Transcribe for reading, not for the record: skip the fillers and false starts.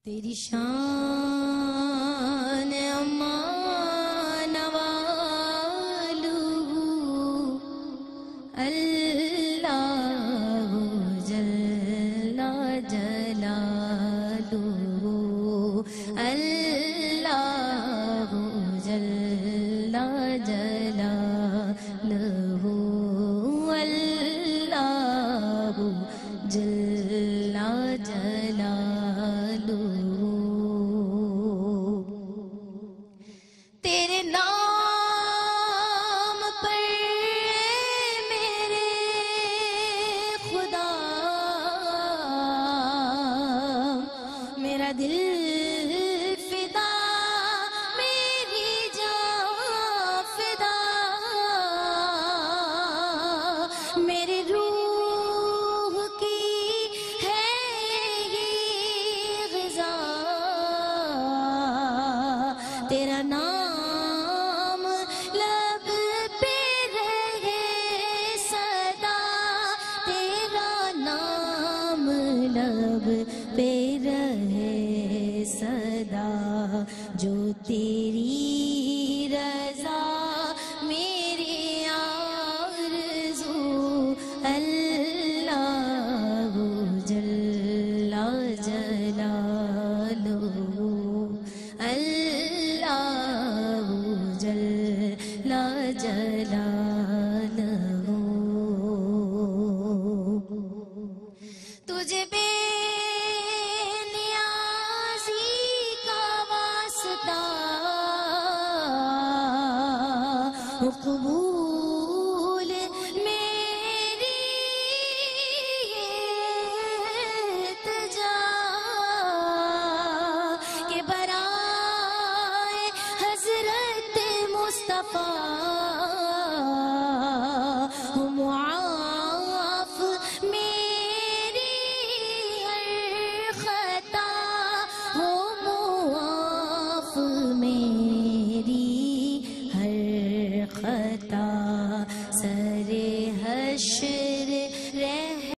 تیری شان امان والو اللہ جل جلالہ اللہ جل جلالہ اللہ جل جلالہ تیرے نام پر میرے خدا میرا دل فدا میری جان فدا میری روح کی ہے یہ غذا تیرا نام لب پہ رہے صدا تیرا نام لب پہ رہے صدا جو تیری رضا میری آرزو اللہ جل جلالہ اللہ جل جلالہ تجھے بے نیازی کا واسطہ قبول میری التجا کہ برائے حضرت مصطفیٰ